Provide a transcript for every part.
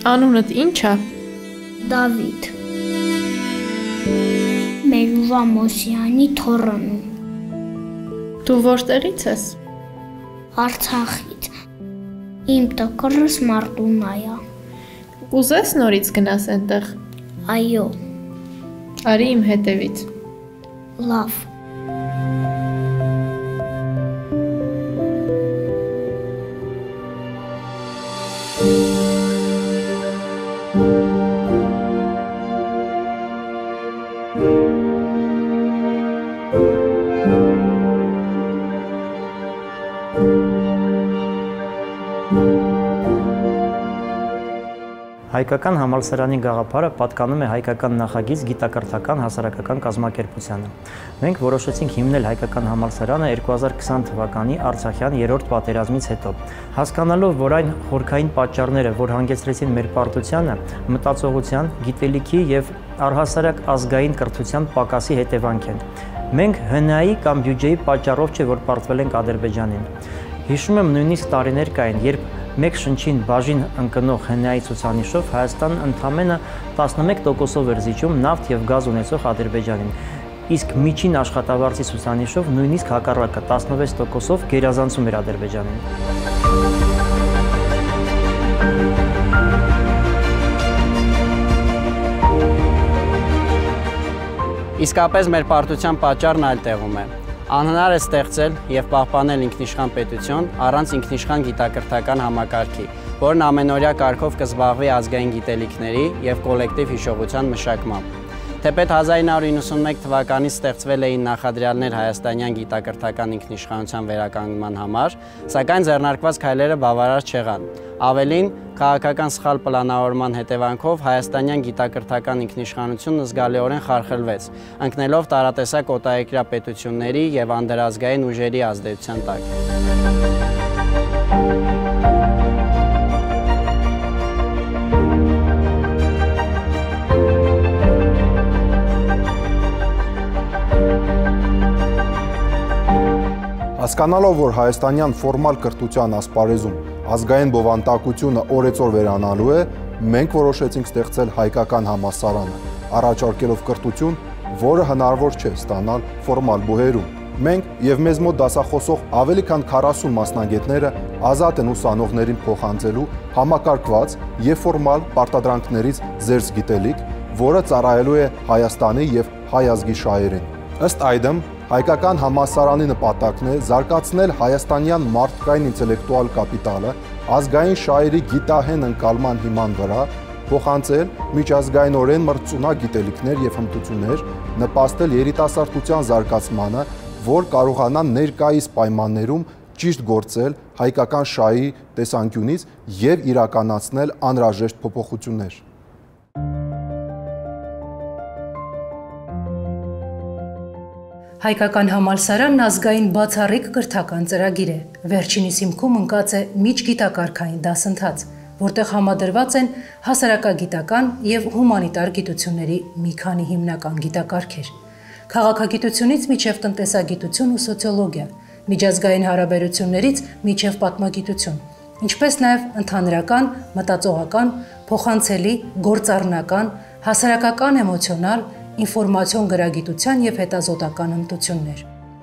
Անունդ ի՞նչ է։ Դավիթ։ Մերուվա Մոսյանի թոռնում։ Դու որտեղից ես։ Արցախից։ Իմ տկրս Մարտունա է։ Ուզես նորից գնաս այնտեղ։ Այո։ Արի իմ հետևից։ Լավ։ Հայկական համալսարանի գաղափարը պատկանում է հայկական նախագիծ գիտակրթական հասարակական կազմակերպությանը։ Մենք որոշեցինք հիմնել հայկական համալսարանը 2020 թվականի Արցախյան երրորդ պատերազմից հետո, հասկանալով, որ այն խորքային պատճառները, որ հանգեցրեցին մեր պարտությանը, մտածողության, գիտելիքի եւ առհասարակ ազգային կրթության պակասի հետևանք են։ Մենք ՀՆԱ-ի կամ բյուջեի պատճառով չէ, որ պարտվել ենք Ադրբեջանին։ Հիշում եմ նույնիսկ տարիներ կային, երբ մեկ շնչին բաժին ընկնող ՀՆԱ-ի ցուցանիշով Հայաստանն ընդամենը 11%-ով էր զիջում նավթ եւ գազ ունեցող Ադրբեջանին, իսկ միջին աշխատավարձի ցուցանիշով նույնիսկ հակառակը 16%-ով գերազանցում էր Ադրբեջանին։ Իսկապես մեր պարտության պատճառն այլ տեղում է։ Անհնար է ստեղծել եւ պահպանել ինքնիշխան պետություն առանց ինքնիշխան գիտակրթական համակարգի, որն ամենօրյա կարգով կզբաղվի ազգային գիտելիքների եւ կոլեկտիվ հիշողության մշակմամբ։ Թեպետ 1991 թվականից ստեղծվել էին նախադրյալներ հայաստանյան գիտակրթական ինքնիշխանության վերականգնման համար, սակայն ձեռնարկված քայլերը բավարար չեղան։ Ավելին, քաղաքական սխալ պլանավորման հետևանքով հայաստանյան գիտակրթական ինքնիշխանությունը զգալիորեն խարխլվեց, ընկնելով տարատեսակ օտարերկրյա պետությունների եւ անդրազգային ուժերի ազդեցության տակ։ Հասկանալով, որ հայաստանյան ֆորմալ կրթության ասպարեզում ազգային բովանդակությունը օրեցօր վերանալու է, մենք որոշեցինք ստեղծել հայկական համալսարանը, առաջարկելով կրթություն, որը հնարավոր չէ ստանալ ֆորմալ բուհերում։ Մենք եւ մեզ մոտ դասախոսող ավելի քան 40 մասնագետները ազատ են ուսանողներին փոխանցելու համակարգված եւ ֆորմալ պարտադրանքներից զերծ գիտելիք, որը ծառայելու է Հայաստանի եւ հայ ազգի շահերին։ Ըստ այդմ, հայկական համալսարանի նպատակն է զարգացնել հայաստանյան մարդկային ինտելեկտուալ կապիտալը ազգային շահերի գիտահեն ընկալման հիման վրա, փոխանցել միջազգայինորեն մրցունակ գիտելիքներ եւ հմտություններ, նպաստել երիտասարդության զարգացմանը, որ կարողանա ներկայիս պայմաններում ճիշտ գործել հայկական շահի տեսանկյունից եւ իրականացնել անհրաժեշտ փոփոխություններ։ Հայկական համալսարանն ազգային բացառիկ կրթական ծրագիր է։ Վերջինիս հիմքում ընկած է միջգիտակարգային դասընթաց, որտեղ համադրված են հասարակագիտական եւ հումանիտար գիտությունների մի քանի հիմնական գիտակարգեր։ Քաղաքագիտությունից մինչև տնտեսագիտություն ու սոցիոլոգիա, միջազգային հարաբերություններից մինչև պատմագիտություն, ինչպես նաև ընդհանրական, մտածողական, փոխանցելի, գործառնական, հասարակական էմոցիոնալ, ինֆորմացիոն գրագիտության եւ հետազոտական հմտություններ։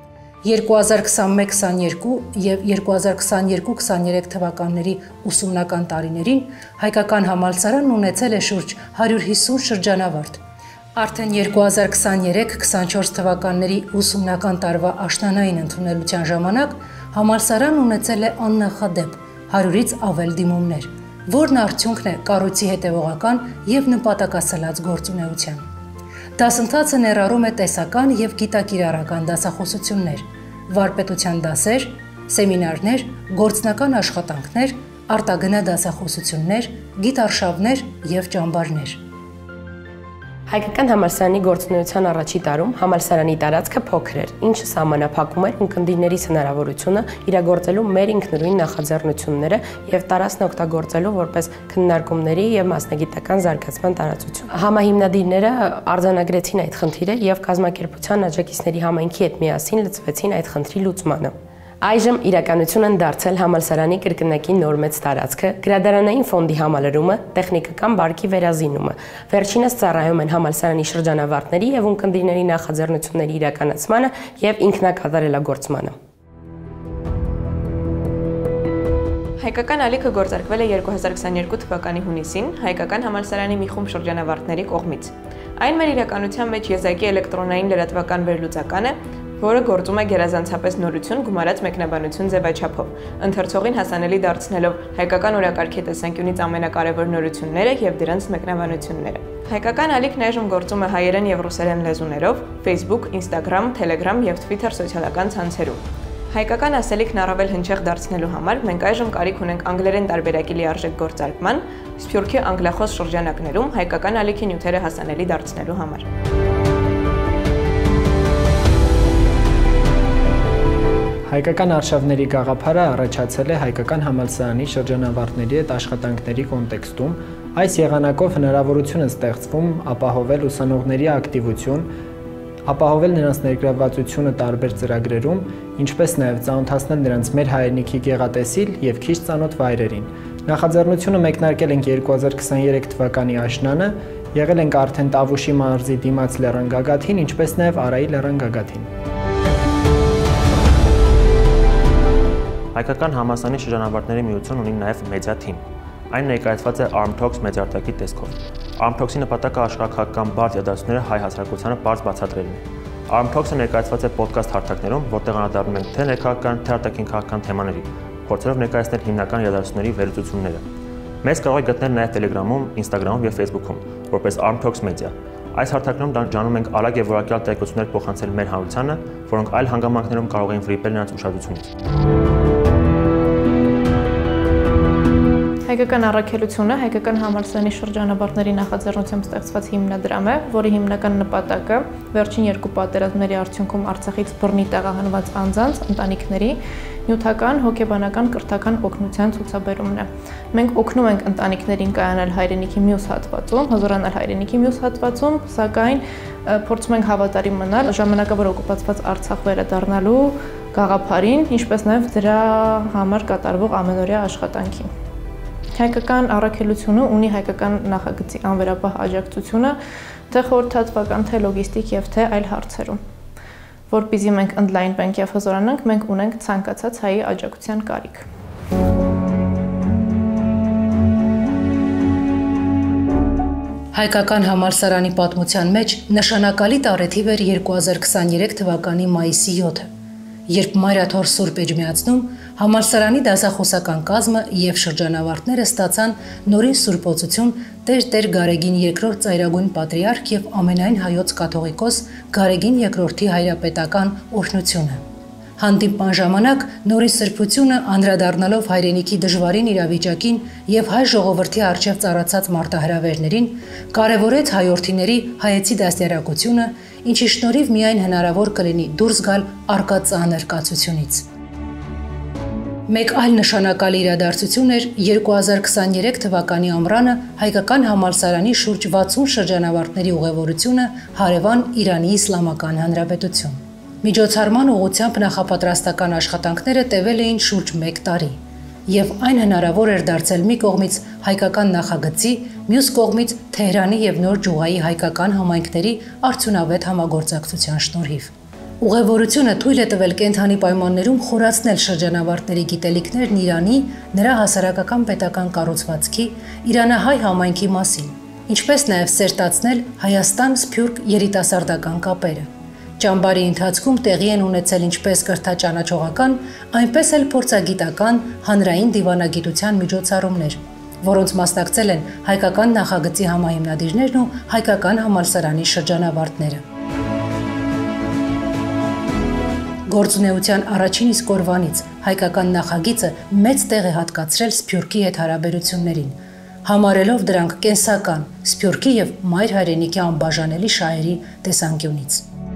2021-22 եւ 2022-23 թվականների ուսումնական տարիներին հայկական համալսարանն ունեցել է շուրջ 150 շրջանավարտ։ Արդեն 2023-24 թվականների ուսումնական տարվա աշնանային ընդունելության ժամանակ համալսարանն ունեցել է աննախադեպ 100-ից ավել դիմումներ, որն արդյունքն է կառույցի հետևողական եւ նպատակասլաց գործունեության։ Դասընթացը ներառում է տեսական եւ գիտակիրառական դասախոսություններ, վարպետության դասեր, սեմինարներ, գործնական աշխատանքներ, արտագնա դասախոսություններ, գիտարշավներ եւ ճամբարներ։ Հայկական համալսարանի գործունեության առաջի տարում համալսարանի տարածքը փոքր էր, ինչը սահմանափակում էր ունկնդիրներից հնարավորությունը իրագործելու մեր ինքնուրույն նախաձեռնությունները եւ տարածքն օգտագործելու որպես քննարկումների եւ մասնագիտական զարգացման տարածություն։ Համահիմնադիրները արձանագրեցին այդ խնդիրը եւ կազմակերպության աջակիցների համայնքի հետ միասին լծվեցին այդ խնդրի լուծմանը։ Այժմ իրականություն են դարձել համալսարանի կրկնակի նոր մեծ տարածքը, գրադարանային ֆոնդի համալրումը, տեխնիկական բարքի վերազինումը։ Վերջինս ծառայում են համալսարանի շրջանավարտների եւ ունկնդիրների նախաձեռնությունների իրականացմանը եւ ինքնակատարելագործմանը։ Հայկական ալիքը գործարկվել է 2022 թվականի հունիսին հայկական համալսարանի մի խումբ շրջանավարտների կողմից։ Այն մեր իրականության մեջ եզակի էլեկտրոնային լրատվական վերլուծական է, որը գործում է գերազանցապես նորություն գումարած մեկնաբանություն ձևաչափով, ընթերցողին հասանելի դարձնելով հայկական օրակարգի տեսանկյունից ամենակարևոր նորությունները եւ դրանց մեկնաբանությունները։ Հայկական ալիքն այժմ գործում է հայերեն եւ ռուսերեն լեզուներով Facebook, Instagram, Telegram եւ Twitter սոցիալական ցանցերում։ Հայկական ասելիքն առավել հնչեղ դարձնելու համար մենք այժմ կարիք ունենք անգլերեն տարբերակի լիարժեք գործարկման, Սփյուռքի անգլախոս շրջանակներում հայկական ալիքի նյութերը հասանելի դարձնելու համար։ Հայկական արշավների գաղափարը առաջացել է հայկական համալսարանի շրջանավարտների հետ աշխատանքների կոնտեքստում։ Այս եղանակով հնարավորություն է ստեղծվում ապահովել ուսանողների ակտիվություն, ապահովել նրանց ներգրավվածությունը տարբեր ծրագրերում, ինչպես նաև ծանոթացնել նրանց մեր հայրենիքի գեղատեսիլ եւ քիչ ծանոթ վայրերին։ Նախաձեռնությունը մեկնարկել ենք 2023 թվականի աշնանը, եղել ենք արդեն Տավուշի մարզի դիմաց լեռան գագաթին, ինչպես նաև Արայի լեռան գագաթին։ Հայկական համալսարանի շրջանավարտների միությունն ունի նաև մեդիա թիմ։ Այն ներկայացված է Armtalks մեդիարտակի տեսքով։ Armtalks-ի նպատակը աշխարհակական բարդ իրադարձությունները հայ հասարակությանը բարձ բացատրելն է։ Armtalks-ը ներկայացված է podcast հարթակներում, որտեղ անդրադառնում ենք թե ներքաղաքական, թե արտաքին քաղաքական թեմաների, փորձելով ներկայացնել հիմնական իրադարձությունների վերլուծությունները։ Մեզ կարող եք գտնել նաև Telegram-ում, Instagram-ում եւ Facebook-ում, որպես Armtalks Media։ Այս հարթակներում ջանում ենք արագ եւ որակյալ տեղեկություններ փոխանցել մեր հանրությանը, որոնք այլ հանգամանքներում կարող են վրիպել նրանց ուշադրությունից։ Հայկական առաքելությունը հայկական համալսարանի շրջանավարտների նախաձեռնությամբ ստեղծված հիմնադրամ է, որի հիմնական նպատակը վերջին երկու պատերազմների արդյունքում Արցախից բռնի տեղահանված անձանց, ընտանիքների նյութական, հոգեբանական, կրթական օգնության ցուցաբերումն է։ Մենք օգնում ենք ընտանիքներին կայանալ հայրենիքի մյուս հատվածում, հզորանալ հայրենիքի մյուս հատվածում, սակայն փորձում ենք հավատարիմ մնալ ժամանակավոր օկուպացված Արցախ վերադառնալու գաղափարին, ինչպես նաև դրա համար կատարվող ամենօրյա աշխատանքին։ Հայկական առաքելությունը ունի հայկական նախագծի անվերապահ աջակցությունը թե խորհրդատվական, թե լոգիստիկ եւ թե այլ հարցերում։ Որպեսզի մենք ընդլայնվենք եւ հզորանանք, մենք ունենք ցանկացած հայի աջակցության կարիք։ Հայկական համալսարանի պատմության մեջ նշանակալի տարեթիվ էր 2023 թվականի մայիսի 7-ը, երբ Մարիաթոր Սուրբ Էջմիածնում համալսարանի դասախոսական կազմը եւ շրջանավարտները ստացան նորին սուրբոցություն Տեր Գարեգին II ծայրագույն պատրիարք եւ ամենայն հայոց կաթողիկոս Գարեգին II-ի հայրապետական օրհնությունը։ Հանդիպման ժամանակ նորին սրբությունը անդրադառնալով հայրենիքի դժվարին իրավիճակին եւ հայ ժողովրդի առջև ծառացած մարտահրավերներին, կարևորեց հայորդիների հայեցի դաստիարակությունը, ինչի շնորհիվ միայն հնարավոր կլինի դուրս գալ առկա ծանր կացությունից։ Մեկ այլ նշանակալի իրադարձություն էր 2023 թվականի ամռանը հայկական համալսարանի շուրջ 60 շրջանավարտների ուղևորությունը հարևան Իրանի Իսլամական Հանրապետություն։ Միջոցառման ուղղությամբ նախապատրաստական աշխատանքները տևել էին շուրջ 1 տարի, եւ այն հնարավոր էր դարձել մի կողմից հայկական նախագծի, մյուս կողմից Թեհրանի եւ Նոր Ջուղայի հայկական համայնքների արդյունավետ համագործակցության շնորհիվ։ Ուղևորությունը թույլ է տվել կենթանի պայմաններում խորացնել շրջանավարտների գիտելիքներն Իրանի, նրա հասարակական պետական կառուցվածքի, իրանահայ համայնքի մասին, ինչպես նաև սերտացնել Հայաստան-Սփյուռք երիտասարդական կապերը։ Ճամբարի ընթացքում տեղի են ունեցել ինչպես կրթաճանաչողական, այնպես էլ փորձագիտական, հանրային դիվանագիտության միջոցառումներ, որոնց մասնակցել են հայկական նախագծի համահիմնադիրներն ու հայկական համալսարանի շրջանավարտները։ Գործունեության առաջին իսկ օրվանից հայկական նախագիծը մեծ տեղ է հատկացրել Սփյուռքի հետ հարաբերություններին, համարելով դրանք կենսական Սփյուռքի եւ մայր հայրենիքի անբաժանելի շահերի տեսանկյունից։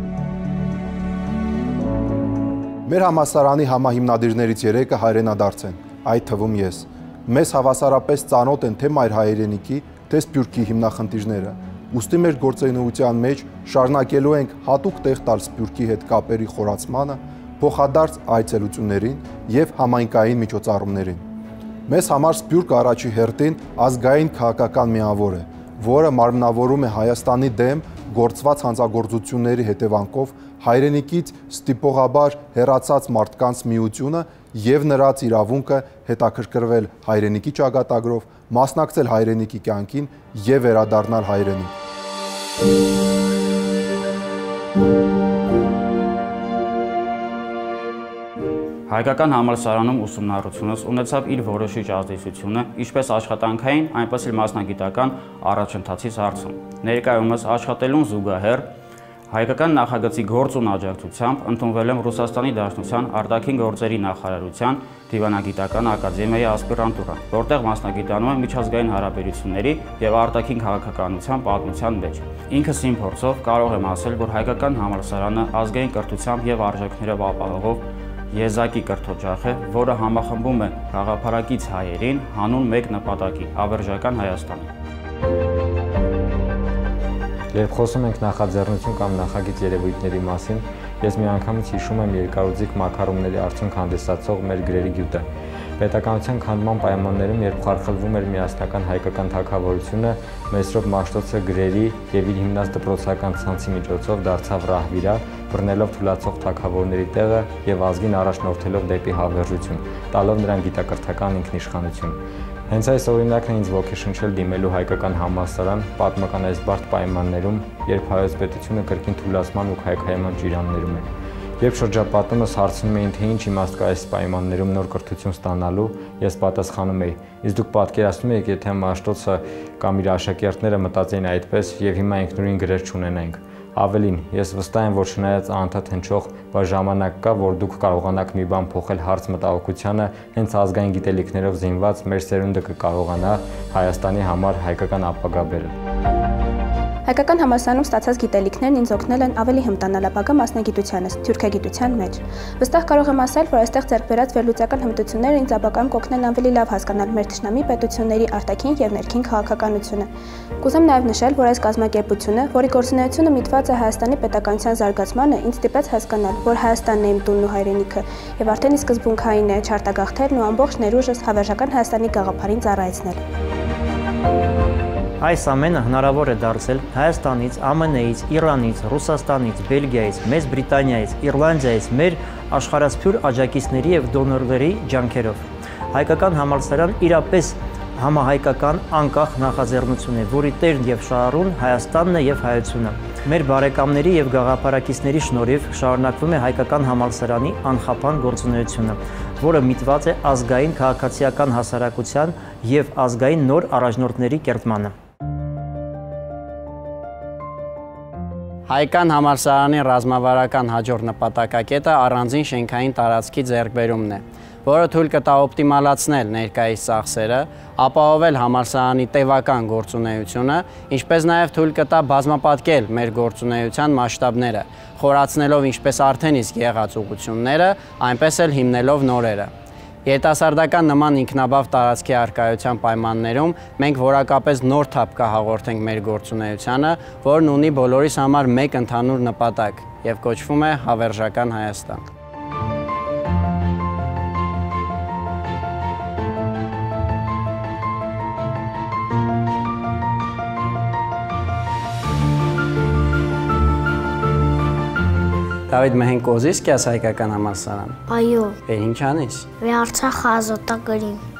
Մեր համալսարանի համահիմնադիրներից 3-ը հայրենադարձ են, այդ թվում ես։ Մեզ հավասարապես ծանոթ են թե մայր հայրենիքի, թե Սփյուռքի հիմնախնդիրները։ Ուստի մեր գործունեության մեջ շարունակելու ենք հատուկ տեղ տալ Սփյուռքի հետ կապերի խորացմանը, փոխադարձ այցելություններին եւ համայնքային միջոցառումներին։ Մեզ համար Սփյուռքը առաջի հերթին ազգային քաղաքական միավոր է, որը մարմնավորում է Հայաստանի դեմ գործված հանցագործությունների հետևանքով հայրենիքից ստիպողաբար հեռացած մարդկանց միությունը եւ նրանց իրավունքը հետաքրքրվել հայրենիքի ճակատագրով, մասնակցել հայրենիքի կյանքին եւ վերադառնալ հայրենիք։ Հայկական համալսարանում ուսումնառությունս ունեցավ իր որոշիչ ազդեցությունը ինչպես աշխատանքային, այնպես էլ մասնագիտական առաջընթացის հարցում։ Ներկայումս աշխատելուն զուգահեռ հայկական նախագծի գործուն աջակցությամբ ընդունվել եմ Ռուսաստանի Դաշնության արտաքին գործերի նախարարության դիվանագիտական ակադեմիայի ասպիրանտուրա, որտեղ մասնագիտանում եմ միջազգային հարաբերությունների եւ արտաքին քաղաքականության պատմության մեջ։ Ինքս իմ փորձով կարող եմ ասել, որ հայկական համալսարանը ազգային կրթությամբ եւ արժեքներով ապահովող եզակի կրթօջախ է, որը համախմբում է գաղափարակից հայերին հանուն մեկ նպատակի՝ հավերժական Հայաստանի։ Երբ խոսում ենք նախաձեռնություն կամ նախագիծ երևույթների մասին, ես միանգամից հիշում եմ երկարուձիգ մակարոնների արդյունք հանդիսացող մեր գրերի գյուտը։ Պետականության քանդման պայմաններում, երբ խարխլվում էր միասնական հայկական թագավորությունը, Մեսրոպ Մաշտոցը գրերի եւ իր հիմնած դպրոցական ցանցի միջոցով դարձավ ռահվիրա, բռնելով թուլացող թագավորների տեղը եւ ազգին առաջնորդելով դեպի հավերժություն, տալով նրան գիտակրթական ինքնիշխանություն։ Հենց այս օրինակն է ինձ ոգեշնչել դիմելու հայկական համալսարան պատմական այս բարդ պայմաններում, երբ հայոց պետությունը կրկին թուլացման ու քայքայման ճիրաններում է։ Երբ շրջապատումս հարցնում էին, թե ինչ իմաստ կա այս պայմաններում նոր կրթություն ստանալու, ես պատասխանում էի. իսկ դուք պատկերացնում եք, եթե Մաշտոցը կամ իր աշակերտները մտածեին այդպես եւ հիմա ինքնուրույն գրեր չունենայինք։ Ավելին, ես վստահ եմ, որ չնայած անընդհատ հնչող, բայց ժամանակ կա, որ դուք կարողանաք մի բան փոխել հարց մտահոգությանը, հենց ազգային գիտելիքներով զինված մեր սերունդը կկարողանա Հայաստանի համար հայկական ապագա բերել։ Հայկական համալսարանում ստացած գիտելիքներն ինձ օգնել են ավելի հմտանալ ապագա մասնագիտությանս, թուրքագիտության մեջ։ Վստահ կարող եմ ասել, որ այստեղ ձեռք բերած վերլուծական հմտությունները ինձ ապագայում կօգնեն ավելի լավ հասկանալ մեր թշնամի պետությունների արտաքին եւ ներքին քաղաքականությունը։ Կուզեմ նաեւ նշել, որ այս կազմակերպությունը, որի գործունեությունը միտված է Հայաստանի պետականության զարգացմանը, ինձ ստիպեց հասկանալ, որ Հայաստանն է իմ տունն ու հայրենիքը եւ արդեն իսկ սկզբունքային է չարտագաղթելն ու ամբողջ ներուժս հավերժական Հայաստանի գաղափարին ծառայեցնել։ Այս ամենը հնարավոր է դարձել Հայաստանից, ԱՄՆ-ից, Իրանից, Ռուսաստանից, Բելգիայից, Մեծ Բրիտանիայից, Իռլանդիայից մեր աշխարհասփյուր աջակիցների եւ դոնորների ջանքերով։ Հայկական համալսարան իրապես համահայկական անկախ նախաձեռնություն է, որի տերն եւ շահառուն Հայաստանն է եւ հայությունը։ Մեր բարեկամների եւ գաղափարակիցների շնորհիվ շարունակվում է հայկական համալսարանի անխափան գործունեությունը, որը միտված է ազգային քաղաքացիական հասարակության եւ ազգային նոր առաջնորդների կերտմանը։ Հայկական համալսարանի ռազմավարական հաջորդ նպատակակետը առանձին շենքային տարածքի ձեռքբերումն է, որը թույլ կտա օպտիմալացնել ներկայիս ծախսերը, ապահովել համալսարանի տևական գործունեությունը, ինչպես նաև թույլ կտա բազմապատկել մեր գործունեության մասշտաբները, խորացնելով ինչպես արդեն իսկ եղած ուղղությունները, այնպես էլ հիմնելով նորերը։ Երիտասարդական նման ինքնաբավ տարածքի առկայության պայմաններում մենք որակապես նոր թափ կհաղորդենք մեր գործունեությանը, որն ունի բոլորիս համար մեկ ընդհանուր նպատակ եւ կոչվում է Հավերժական Հայաստան։ Դավիթ, մենք կոզիս կյաս հայկական համալսարան։ Այո։ Ինչ անես։ Վե Արցախը ազատագրին։